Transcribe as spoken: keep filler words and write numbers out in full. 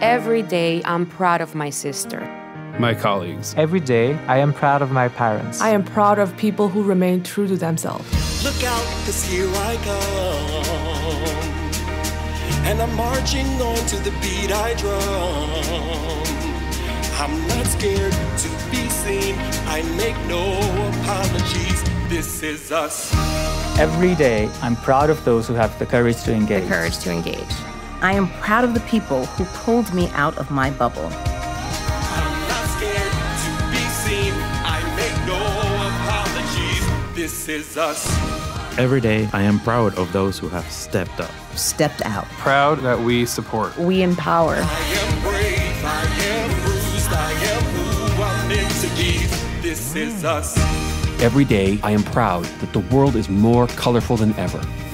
Every day, I'm proud of my sister. My colleagues. Every day, I am proud of my parents. I am proud of people who remain true to themselves. Look out, 'cause here I come, and I'm marching on to the beat I drum. I'm not scared to be seen, I make no apologies, this is us. Every day, I'm proud of those who have the courage to engage. The courage to engage. I am proud of the people who pulled me out of my bubble. I'm not scared to be seen, I make no apologies, this is us. Every day, I am proud of those who have stepped up. Stepped out. Proud that we support. We empower. I am brave, I am bruised, I am who I'm meant to be, this is us. Every day, I am proud that the world is more colorful than ever.